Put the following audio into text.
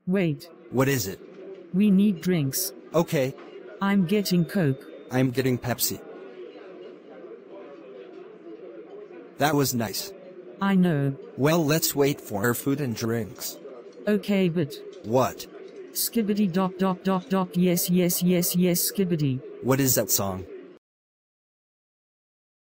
Wait, What is it? we need drinks. Okay, I'm getting Coke. I'm getting Pepsi. That was nice. I know. Well, let's wait for our food and drinks. Okay, but What? skibbity dop dop dop dop, yes yes yes yes skibbity. What is that song?